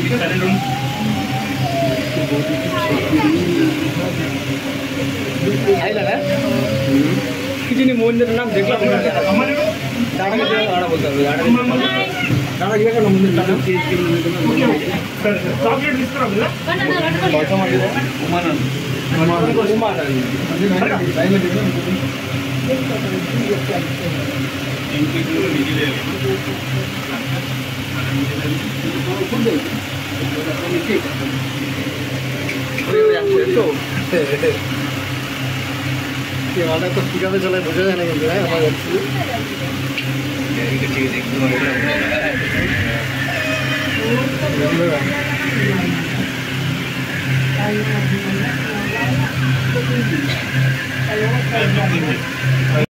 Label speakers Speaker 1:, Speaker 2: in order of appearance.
Speaker 1: किसी मंदिर नाम देखला आड़ा बोलता वाला तो टीका पे चला बुझा जाने के लिए हमारे अच्छी